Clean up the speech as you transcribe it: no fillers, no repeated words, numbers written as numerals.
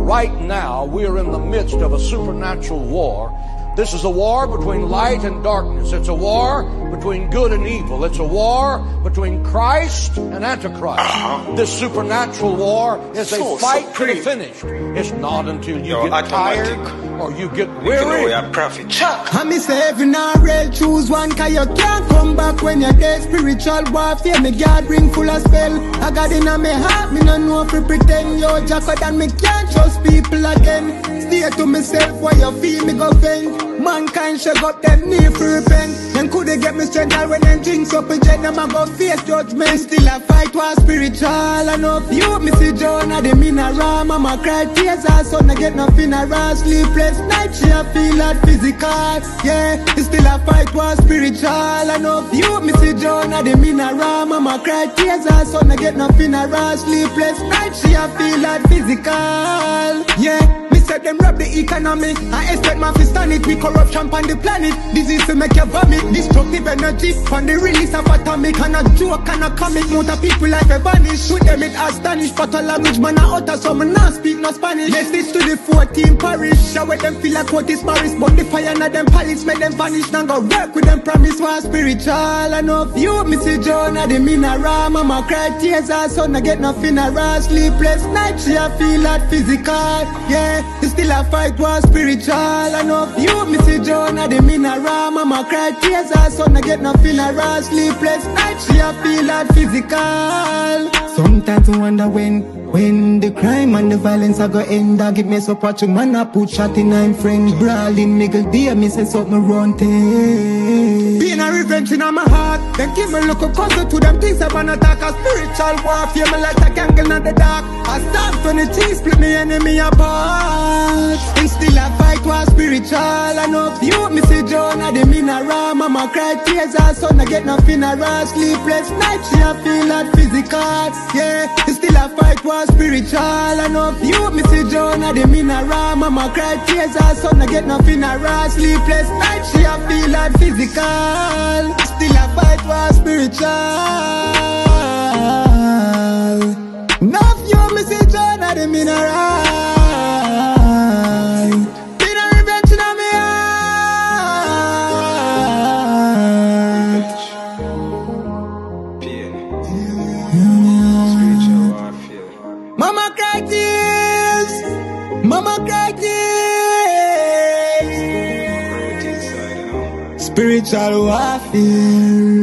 right now we are in the midst of a supernatural war. This is a war between light and darkness. It's a war between good and evil. It's a war between Christ and Antichrist. This supernatural war is a fight to the finish. It's not until you get tired or you get weary. I'm saving a real choose one, cause you can't come back when you're dead. Spiritual warfare, me God ring full of spell. I got in on me heart, me no know if you pretend. Yo, Jahko Don, me can't trust people again. Stay to myself while you feel me go faint. Mankind shake up them knee for repent. Then could they get me strength all when them drinks up a jet. Them a go face judgment. Still a fight was spiritual enough. You me see Jonah, them in a ram. Mama cry tears her son, I get no funeral. Sleepless night, she a feel like physical. Yeah, it's still a fight was spiritual enough. You me see Jonah, them in a ram. Mama cry tears her son, I get no funeral. Sleepless night, she a feel like physical. Yeah. Said them rob the economy. I expect my fist on it. We corruption on the planet. Disease to make you vomit. Destructive energy on the release of atomic. And a joke and a comic. Motor people like a vanish. With them it astonish. But a language man a utter. So me not speak no Spanish. Let's stitch to the 14 parish. Show with them feel like what is Paris. But the fire na them palace. Make them vanish. Now go work with them promise. Was spiritual enough. You me see Jonah the mineral. Mama cry tears her son. I get no funeral. Sleepless night. She a feel like physical. Yeah. Still a fight was spiritual enough. You me see Jonah the mineral. Mama cry tears her son, I get no funeral. Sleepless night, she a feel like physical. Sometimes I wonder when the crime and the violence are go end. I give me support to man, I put shot in I'm friend. Brawling, nigga, dear, me say something wrong thing. Being a revenge in my heart. Then give me look closer to them things I wanna attack. A spiritual warfare, me like a candle in the dark. I stand 20 split me enemy apart. And still a fight was spiritual enough. You me see Jonah the mineral. Mama cry tears her son, I get no funeral. Sleepless night, she a feel like physical. Yeah, it's still a fight was spiritual enough. You me see Jonah the mineral. Mama cry tears her son, I get no funeral. Sleepless night, she a feel like physical. Still a fight was spiritual. Enough you me see Jonah the mineral. Been a revenge in my heart. Spiritual warfare. Mama cry tears. Mama cry tears. Spiritual warfare.